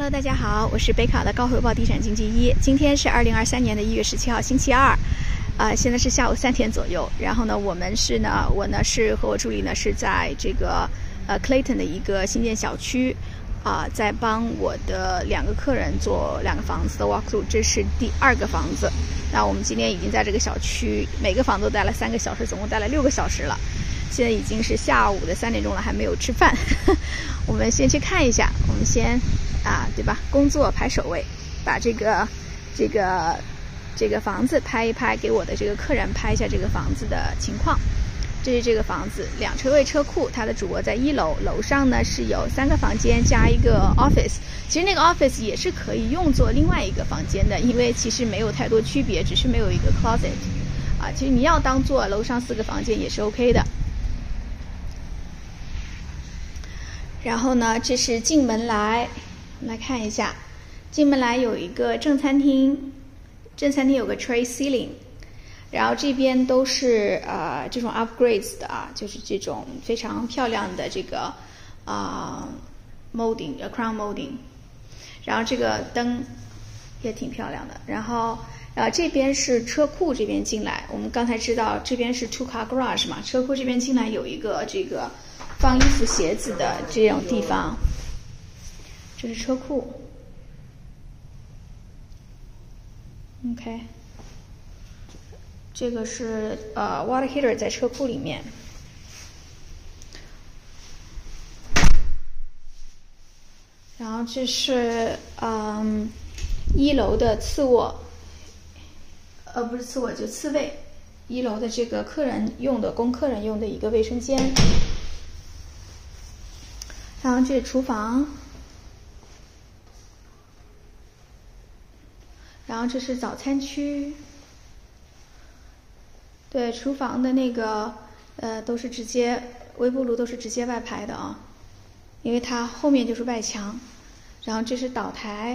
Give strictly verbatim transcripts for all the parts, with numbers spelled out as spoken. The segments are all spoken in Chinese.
Hello， 大家好，我是北卡的高回报地产经纪一。今天是二零二三年的一月十七号，星期二，啊、呃，现在是下午三点左右。然后呢，我们是呢，我呢是和我助理呢是在这个呃 Clayton 的一个新建小区，啊、呃，在帮我的两个客人做两个房子的 walkthrough， 这是第二个房子。那我们今天已经在这个小区每个房子都待了三个小时，总共待了六个小时了。现在已经是下午的三点钟了，还没有吃饭。我们先去看一下，我们先啊，对吧？工作排首位，把这个这个这个房子拍一拍，给我的这个客人拍一下这个房子的情况。这是这个房子，两车位车库，它的主卧在一楼，楼上呢是有三个房间加一个 office。其实那个 office 也是可以用作另外一个房间的，因为其实没有太多区别，只是没有一个 closet。啊，其实你要当做楼上四个房间也是 OK 的。然后呢，这是进门来，我们来看一下，进门来有一个正餐厅，正餐厅有个 tray ceiling， 然后这边都是呃这种 upgrades 的啊，就是这种非常漂亮的这个啊、呃、molding， crown molding， 然后这个灯也挺漂亮的，然后呃这边是车库这边进来，我们刚才知道这边是 two car garage 嘛，车库这边进来有一个这个放衣服鞋子的这种地方，这是车库 OK， 这个是呃 water heater 在车库里面，然后这是嗯一楼的次卧，呃不是次卧就次卫，一楼的这个客人用的供客人用的一个卫生间。然后这是厨房，然后这是早餐区。对，厨房的那个呃都是直接微波炉都是直接外排的啊，因为它后面就是外墙。然后这是岛台，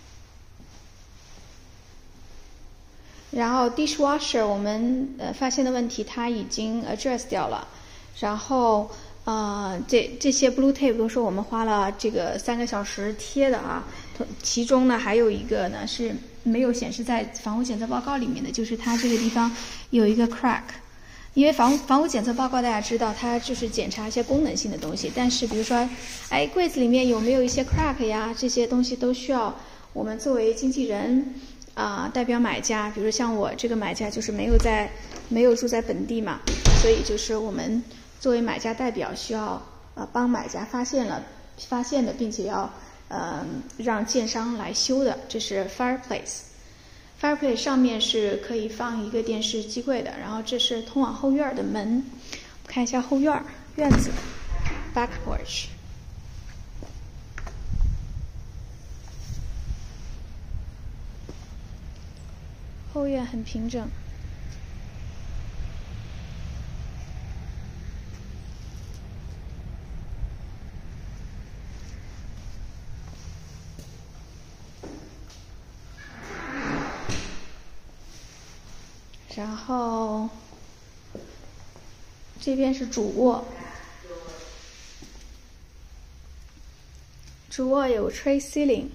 然后 dishwasher 我们呃发现的问题它已经 address 掉了，然后。呃，这这些 blue tape 都是我们花了这个三个小时贴的啊，其中呢还有一个呢是没有显示在房屋检测报告里面的，就是它这个地方有一个 crack， 因为房房屋检测报告大家知道它就是检查一些功能性的东西，但是比如说，哎，柜子里面有没有一些 crack 呀，这些东西都需要我们作为经纪人啊、呃、代表买家，比如像我这个买家就是没有在没有住在本地嘛，所以就是我们。作为买家代表，需要呃帮买家发现了发现的，并且要呃让建商来修的。这是 fireplace，fireplace 上面是可以放一个电视机柜的。然后这是通往后院的门，看一下后院院子 back porch， 后院很平整。然后这边是主卧，主卧有 tray ceiling，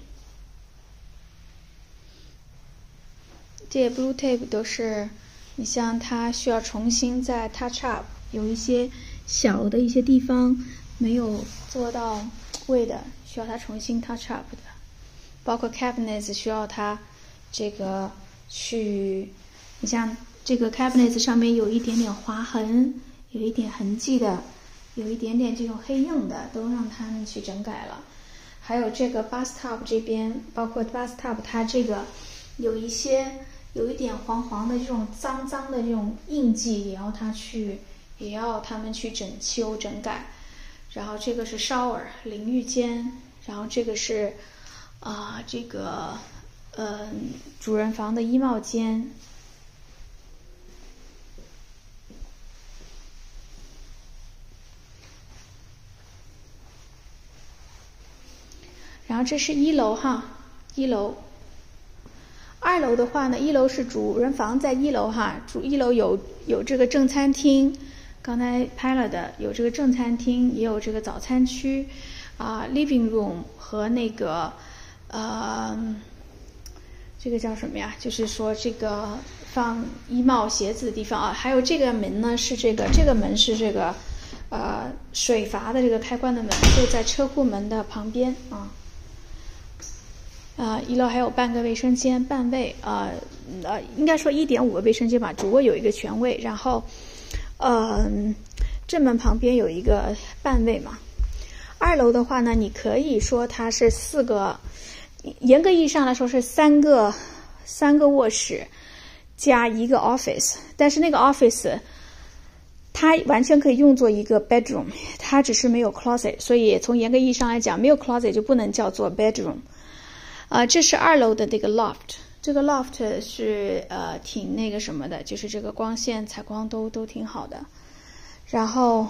这些 blue tape 都是你像它需要重新再 touch up， 有一些小的一些地方没有做到位的，需要它重新 touch up 的，包括 cabinets 需要它这个去，你像这个 cabinets 上面有一点点划痕，有一点痕迹的，有一点点这种黑印的，都让他们去整改了。还有这个 bathtub 这边，包括 bathtub 它这个有一些有一点黄黄的这种脏脏的这种印记，也要它去，也要他们去整修整改。然后这个是 shower 淋浴间，然后这个是啊、呃、这个呃主人房的衣帽间。然后这是一楼哈，一楼。二楼的话呢，一楼是主人房在一楼哈，主一楼有有这个正餐厅，刚才拍了的有这个正餐厅，也有这个早餐区，啊、呃、，living room 和那个呃，这个叫什么呀？就是说这个放衣帽、鞋子的地方啊。还有这个门呢，是这个这个门是这个呃水阀的这个开关的门，就在车库门的旁边啊。呃，一楼还有半个卫生间，半卫呃呃，应该说一点五个卫生间吧，主卧有一个全卫，然后呃正门旁边有一个半卫嘛。二楼的话呢，你可以说它是四个。严格意义上来说是三个三个卧室加一个 office， 但是那个 office 它完全可以用作一个 bedroom， 它只是没有 closet， 所以从严格意义上来讲，没有 closet 就不能叫做 bedroom。呃，这是二楼的这个 loft， 这个 loft 是呃挺那个什么的，就是这个光线采光都都挺好的。然后，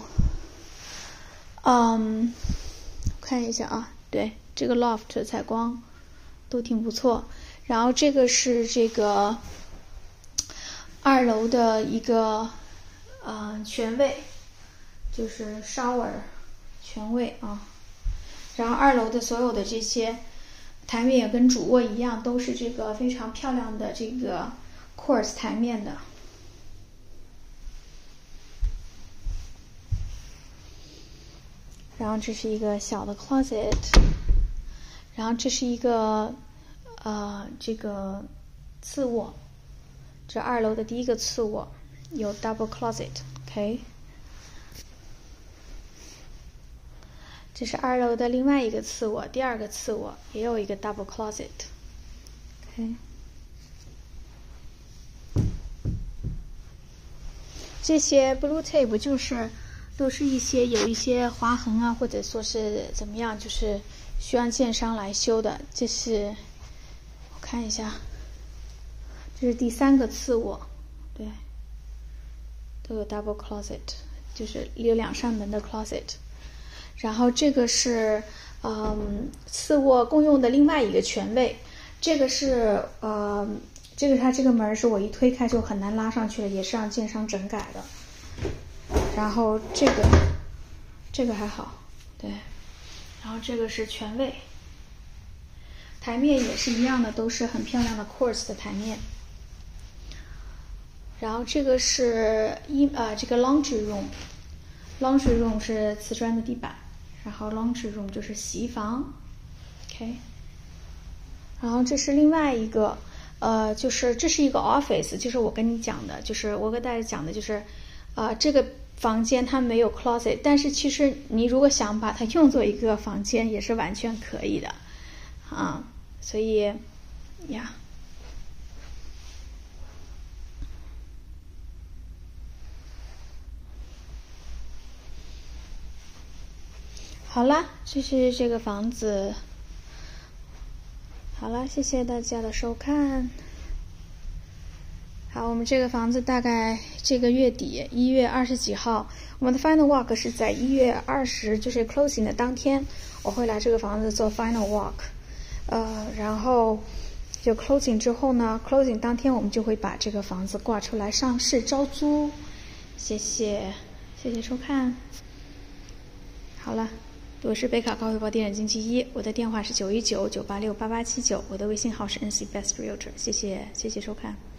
嗯，看一下啊，对，这个 loft 采光都挺不错。然后这个是这个二楼的一个呃全卫，就是 shower 全卫啊。然后二楼的所有的这些台面也跟主卧一样，都是这个非常漂亮的这个 quartz 台面的。然后这是一个小的 closet， 然后这是一个呃这个次卧，这二楼的第一个次卧有 double closet，OK。这是二楼的另外一个次卧，第二个次卧也有一个 double closet，OK。这些 blue tape 就是都是一些有一些划痕啊，或者说是怎么样，就是需要建商来修的。这是我看一下，这是第三个次卧，对，都有 double closet， 就是有两扇门的 closet。然后这个是嗯次卧共用的另外一个全卫，这个是呃这个它这个门是我一推开就很难拉上去了，也是让建商整改的。然后这个这个还好，对，然后这个是全卫，台面也是一样的，都是很漂亮的 quartz 的台面。然后这个是一呃这个 laundry room，laundry room 是瓷砖的地板，然后 laundry room 就是洗衣房 ，OK。然后这是另外一个，呃，就是这是一个 office， 就是我跟你讲的，就是我跟大家讲的，就是呃这个房间它没有 closet， 但是其实你如果想把它用作一个房间也是完全可以的，啊，所以呀。好了，这是这个房子。好了，谢谢大家的收看。好，我们这个房子大概这个月底，一月二十几号，我们的 final walk 是在一月二十，就是 closing 的当天，我会来这个房子做 final walk。呃，然后就 closing 之后呢 ，closing 当天我们就会把这个房子挂出来上市招租。谢谢，谢谢收看。好了。我是北卡高回报电影经纪一，我的电话是九一九九八六八八七九，我的微信号是 N C Best Realtor， 谢谢，谢谢收看。